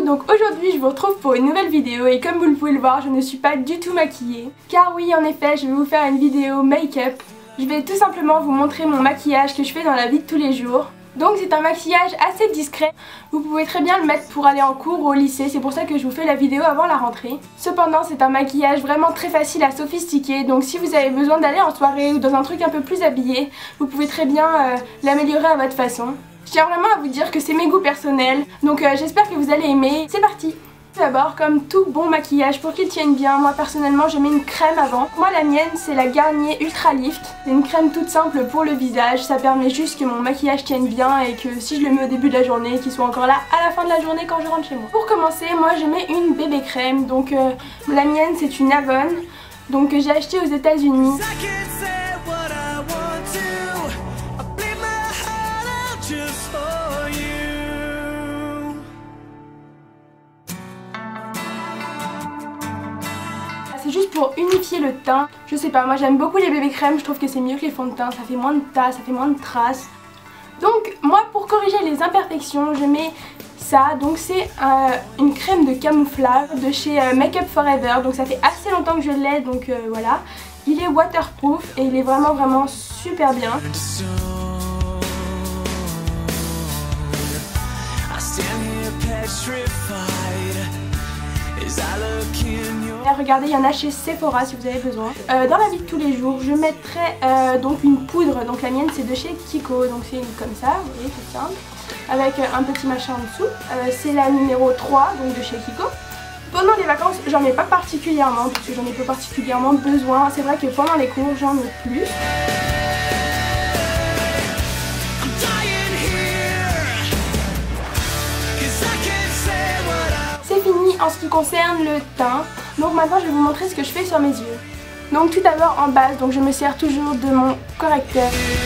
Donc aujourd'hui je vous retrouve pour une nouvelle vidéo et comme vous le pouvez le voir, je ne suis pas du tout maquillée. Car oui, en effet, je vais vous faire une vidéo make-up. Je vais tout simplement vous montrer mon maquillage que je fais dans la vie de tous les jours. Donc c'est un maquillage assez discret, vous pouvez très bien le mettre pour aller en cours ou au lycée, c'est pour ça que je vous fais la vidéo avant la rentrée. Cependant c'est un maquillage vraiment très facile à sophistiquer, donc si vous avez besoin d'aller en soirée ou dans un truc un peu plus habillé, vous pouvez très bien l'améliorer à votre façon. Je tiens vraiment à vous dire que c'est mes goûts personnels, donc j'espère que vous allez aimer. C'est parti! Tout d'abord, comme tout bon maquillage, pour qu'il tienne bien, moi personnellement je mets une crème avant. Moi la mienne c'est la Garnier Ultra Lift. C'est une crème toute simple pour le visage, ça permet juste que mon maquillage tienne bien et que si je le mets au début de la journée, qu'il soit encore là à la fin de la journée quand je rentre chez moi. Pour commencer, moi je mets une bébé crème, donc la mienne c'est une Avon, donc j'ai acheté aux États-Unis. C'est juste pour unifier le teint. Je sais pas, moi j'aime beaucoup les bébés crèmes, je trouve que c'est mieux que les fonds de teint, ça fait moins de tas, ça fait moins de traces. Donc moi pour corriger les imperfections, je mets ça. Donc c'est une crème de camouflage de chez Make Up Forever. Donc ça fait assez longtemps que je l'ai, donc voilà. Il est waterproof et il est vraiment super bien. Et regardez, il y en a chez Sephora si vous avez besoin. Dans la vie de tous les jours, je mettrai donc une poudre. Donc la mienne c'est de chez Kiko, donc c'est comme ça, vous voyez, tout simple, avec un petit machin en dessous. C'est la numéro 3, donc de chez Kiko. Pendant les vacances, j'en ai pas particulièrement, parce que j'en ai pas particulièrement besoin. C'est vrai que pendant les cours, j'en ai plus. C'est fini en ce qui concerne le teint. Donc maintenant je vais vous montrer ce que je fais sur mes yeux. Donc tout d'abord en base, donc je me sers toujours de mon correcteur.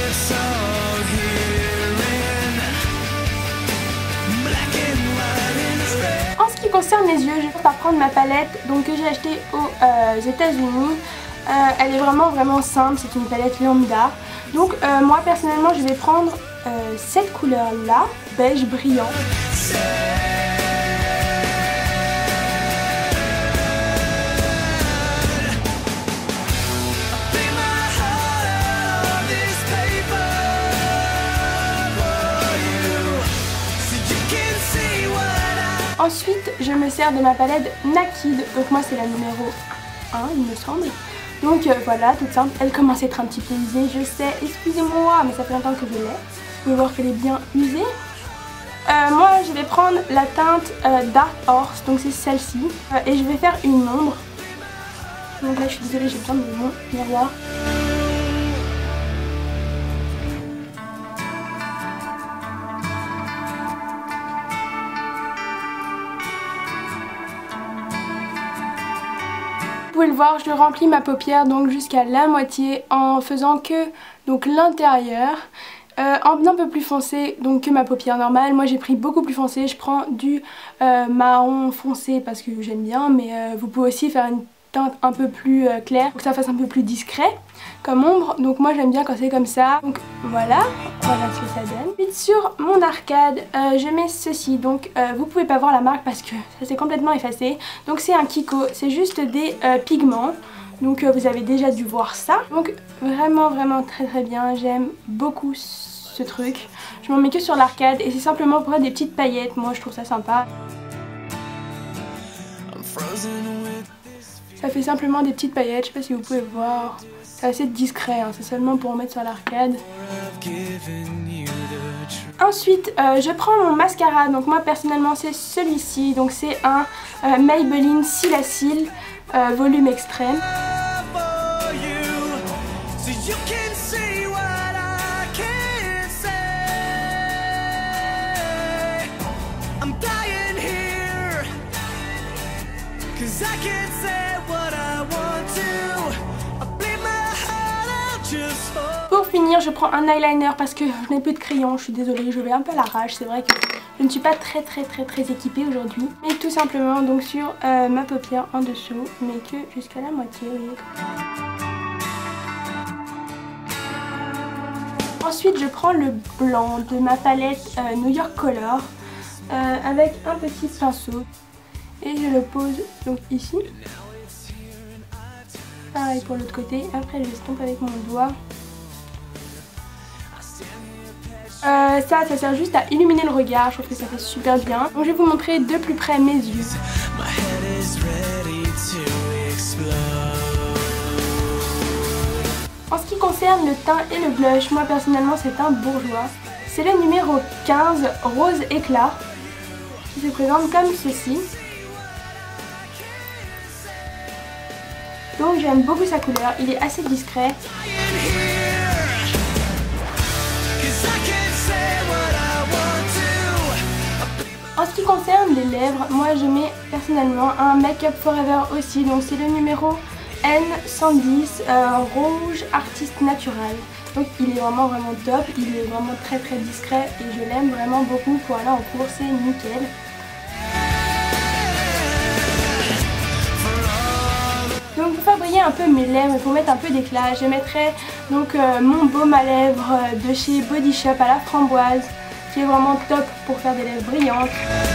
En ce qui concerne les yeux, je vais par prendre ma palette donc, que j'ai achetée aux États-Unis. Elle est vraiment simple, c'est une palette lambda. Donc moi personnellement je vais prendre cette couleur là, beige brillant. Ensuite, je me sers de ma palette Naked, donc moi c'est la numéro 1 il me semble. Donc voilà, toute simple, elle commence à être un petit peu usée, je sais, excusez-moi, mais ça fait longtemps que je l'ai. Vous pouvez voir qu'elle est bien usée. Moi je vais prendre la teinte Dark Horse, donc c'est celle-ci, et je vais faire une ombre. Donc là je suis désolée, j'ai besoin de mon miroir. Vous pouvez le voir, je remplis ma paupière donc jusqu'à la moitié en faisant que donc l'intérieur en un peu plus foncé donc que ma paupière normale. Moi j'ai pris beaucoup plus foncé, je prends du marron foncé parce que j'aime bien, mais vous pouvez aussi faire une teinte un peu plus claire pour que ça fasse un peu plus discret comme ombre. Donc moi j'aime bien quand c'est comme ça. Donc voilà ce que ça donne. Ensuite sur mon arcade je mets ceci. Donc vous pouvez pas voir la marque parce que ça s'est complètement effacé. Donc c'est un Kiko, c'est juste des pigments. Donc vous avez déjà dû voir ça. Donc vraiment très bien. J'aime beaucoup ce truc. Je m'en mets que sur l'arcade et c'est simplement pour des petites paillettes. Moi je trouve ça sympa. Ça fait simplement des petites paillettes, je sais pas si vous pouvez voir. C'est assez discret, hein. C'est seulement pour en mettre sur l'arcade. Ensuite, je prends mon mascara. Donc moi personnellement c'est celui-ci. Donc c'est un Maybelline Cils à Cils volume extrême. Pour finir, je prends un eyeliner parce que je n'ai plus de crayon, je suis désolée, je vais un peu à l'arrache, c'est vrai que je ne suis pas très équipée aujourd'hui. Mais tout simplement donc sur ma paupière en dessous, mais que jusqu'à la moitié, vous voyez. Ensuite je prends le blanc de ma palette New York Color. avec un petit pinceau et je le pose donc ici. Pareil pour l'autre côté, après je l'estompe avec mon doigt. Ça sert juste à illuminer le regard, je trouve que ça fait super bien. Donc je vais vous montrer de plus près mes yeux. En ce qui concerne le teint et le blush, moi personnellement c'est un bourgeois. C'est le numéro 15, Rose Éclat, qui se présente comme ceci. Donc j'aime beaucoup sa couleur, il est assez discret. En ce qui concerne les lèvres, moi je mets personnellement un Make Up Forever aussi, donc c'est le numéro N110 Rouge Artiste Natural. Donc il est vraiment top, il est vraiment très discret et je l'aime vraiment beaucoup pour aller en cours, c'est nickel. Donc pour faire briller un peu mes lèvres et pour mettre un peu d'éclat, je mettrai donc mon baume à lèvres de chez Body Shop à la framboise, qui est vraiment top pour faire des lèvres brillantes.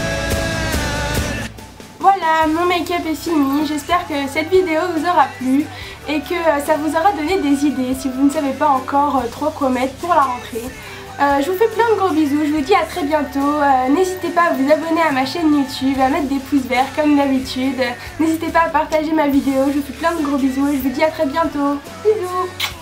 Voilà, mon make-up est fini, j'espère que cette vidéo vous aura plu et que ça vous aura donné des idées si vous ne savez pas encore trop quoi mettre pour la rentrée. Je vous fais plein de gros bisous, je vous dis à très bientôt. N'hésitez pas à vous abonner à ma chaîne YouTube, à mettre des pouces verts comme d'habitude. N'hésitez pas à partager ma vidéo, je vous fais plein de gros bisous et je vous dis à très bientôt. Bisous.